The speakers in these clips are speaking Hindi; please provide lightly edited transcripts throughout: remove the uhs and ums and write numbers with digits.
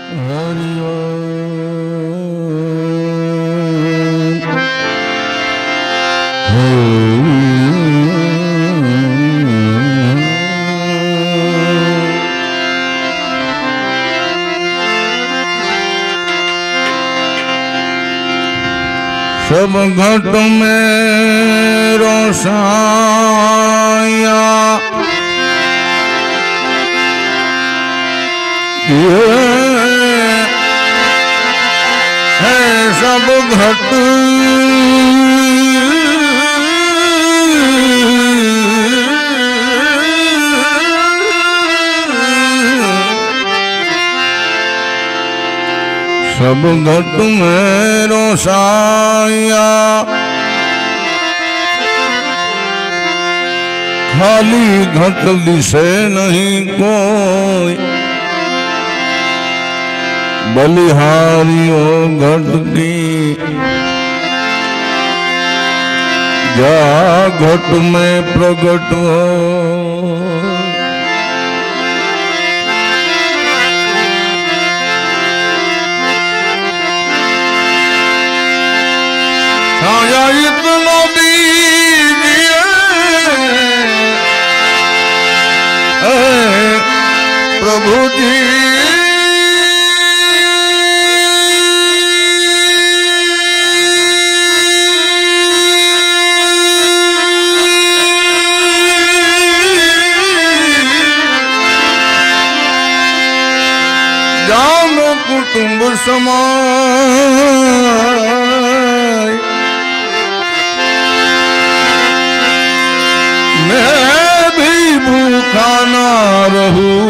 सब घट में रोशाया ये है सब घट सब घट में रोशाया खाली घट दिसे नहीं कोई बलिहारियों घट की जा घट में प्रकट हो छाया इतना दीजिए प्रभु जी जानो कुटुंब समाज मैं भी भूखा ना रहूं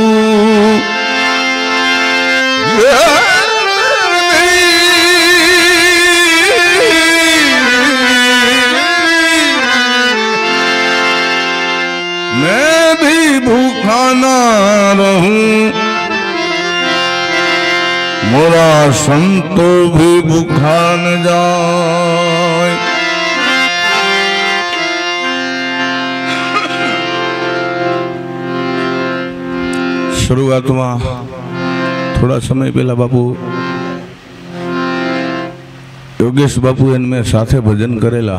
मैं भी भूखा ना रहूं मोरा संतो भी भूखा न जाए शुरुआत में थोड़ा समय पहला बापू योगेश बापू में साथे भजन करेला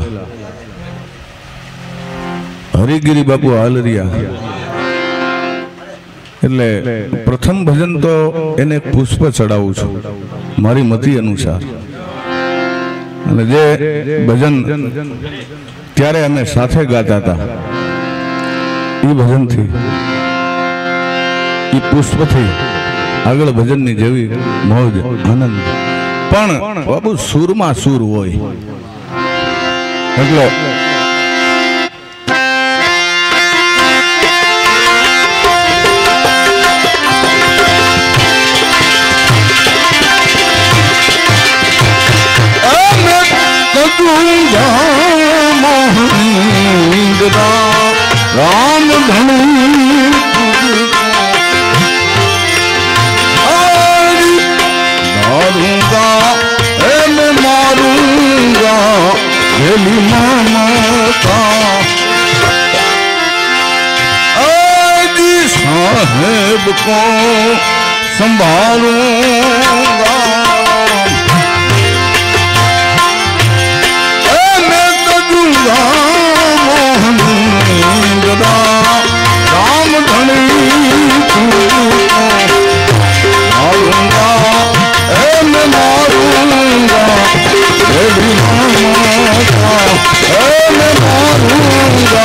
हरिगिरी बापू हालरिया એટલે પ્રથમ ભજન તો એને પુષ્પ ચડાવું છું મારી મતિ અનુસાર અને જે ભજન ત્યારે અમે સાથે ગાતા હતા એ ભજનથી એ પુષ્પથી આગળ ભજનની જેવી મોજ આનંદ પણ બાબુ સુરમાં સુર હોય એટલે राम धनु मारूंगा मैं मारूंगा हेली ममता आज साहेब को संभालूंगा राम धनी मारूंगा मैं मारूंगा मैं मारूंगा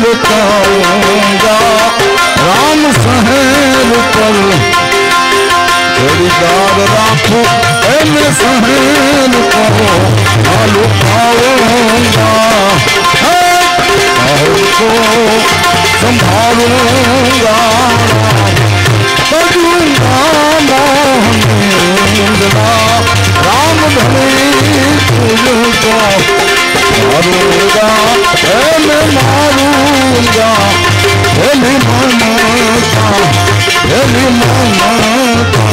बताऊंगा राम शहर पर जोड़ीदार राखो एने शहर को आलू पाऊंगा को संभालूंगा करूंगा मोहनिंदा राम धनी तुझको मारूंगा मैं मारूंगा मेरी ममता मेरी ममता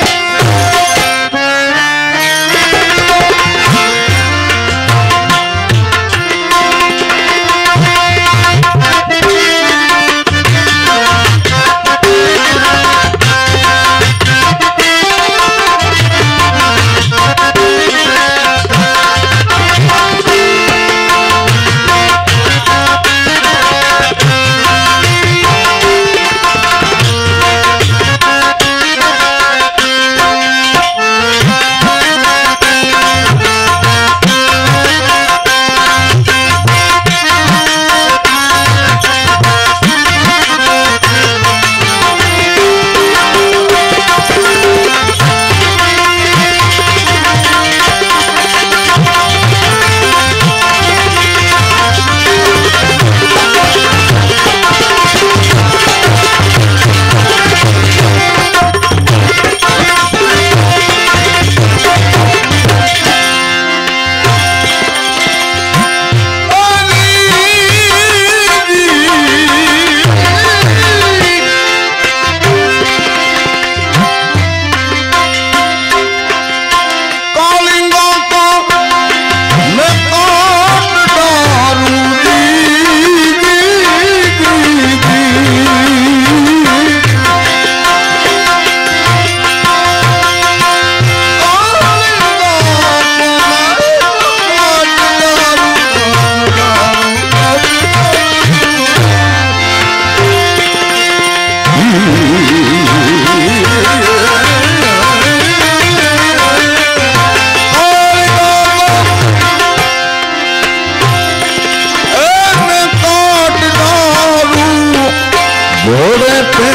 घोड़े पे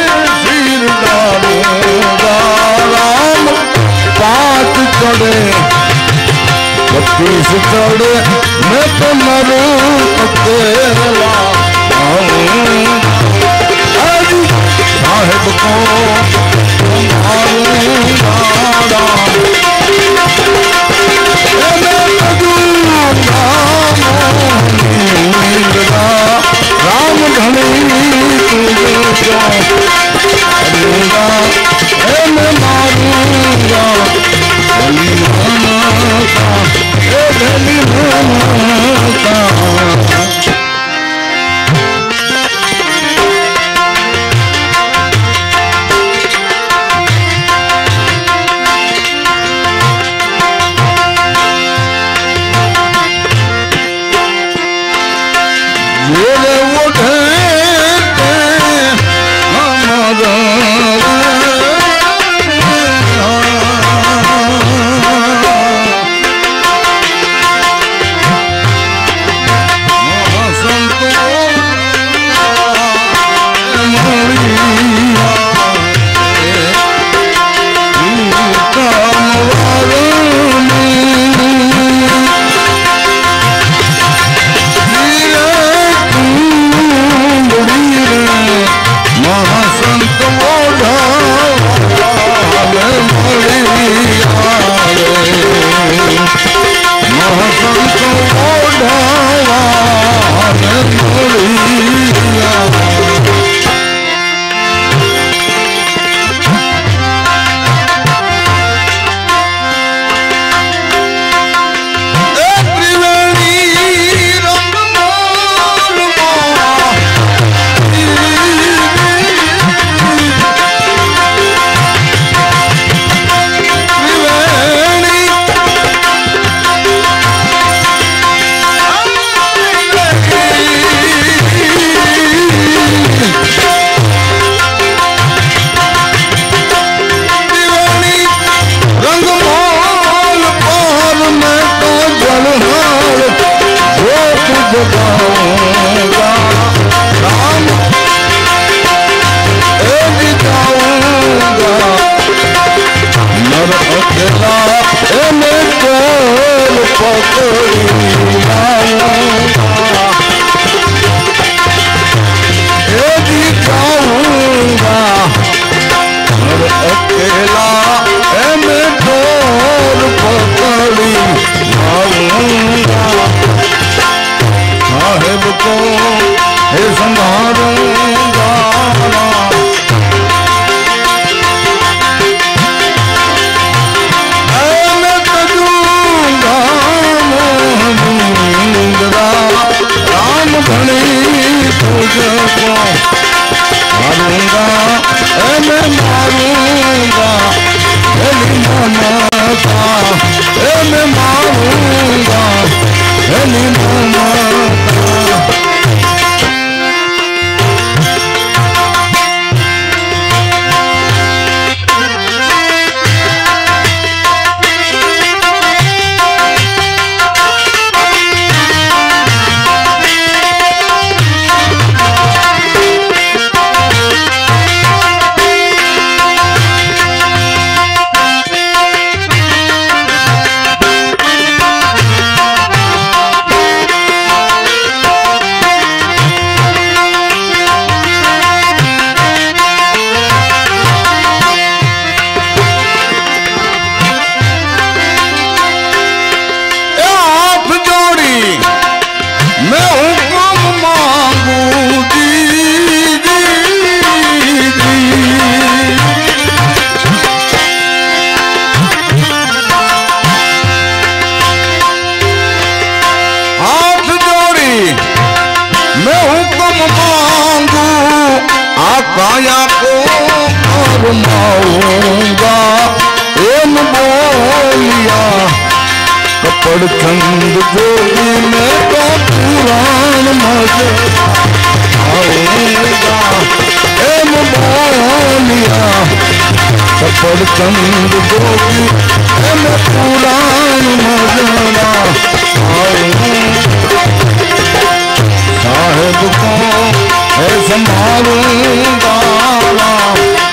सिर डालूंगा राम पात चढ़े 32 चढ़े मैं तो मरूं अकेला साहेब को संभालूंगा राम धनी करूंगा मैं मारूंगा धनी माता काया को फरमाऊंगा एम बोलिया कपड़ चंद जोगी में तो पुराण मजा आएगा एम बोलिया कपड़ चंद जोगी में पुराण मजा आएगा साहेब को है संभालूंगा